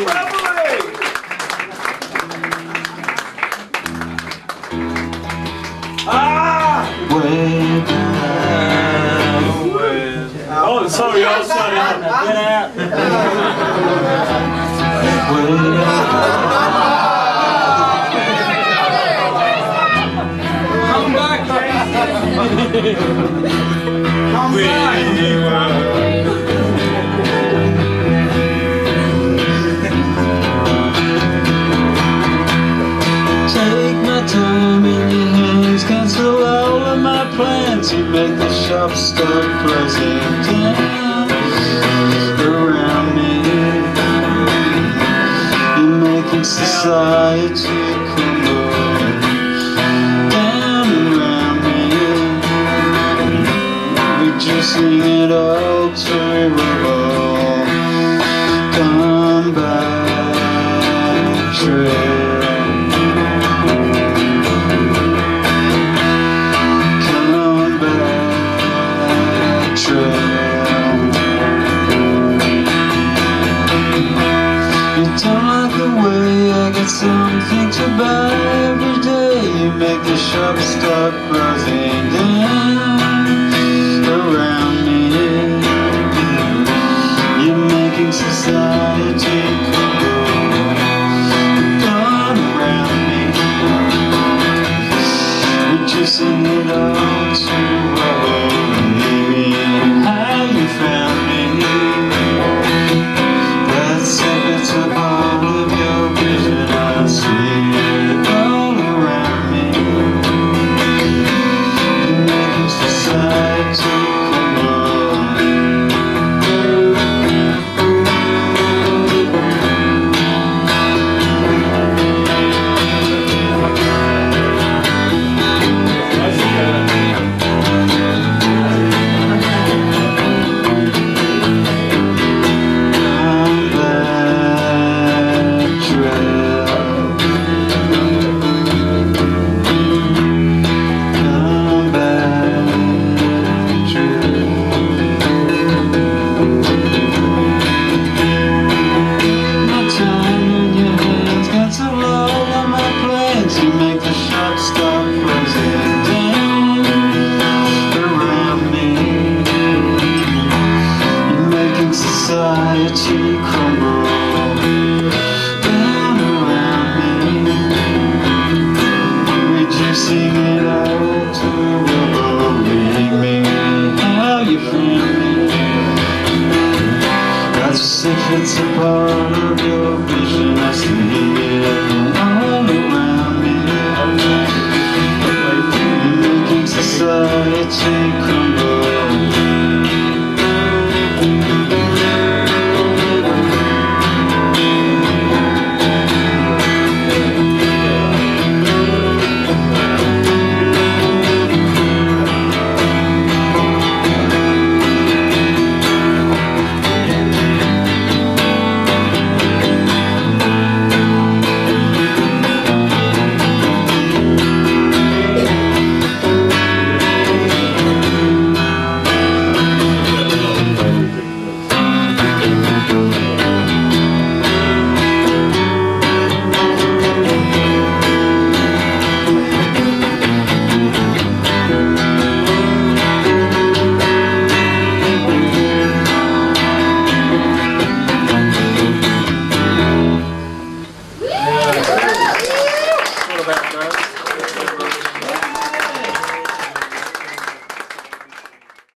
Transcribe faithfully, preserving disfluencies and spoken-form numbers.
Ah! Way down. Oh, sorry, I'm sorry. Get out. Way down. Come back, Come back. Take my time in your hands, cancel all of my plans. You make the shop stop closing down around me. You're making society crumble down around me, reducing it all to rubble. Come back, trail. Something to buy every day. You make the shop stop closing down around me. You're making society crumble down around me, reducing it all to rubble. Maybe how you found me, that's if it's a part of your vision. I see it all around me. You're making society society crumble down around me, reducing it all to rubble. Reading me how you feel me, that's as if it's a part of your vision. I see it all around me. You're making society crumble.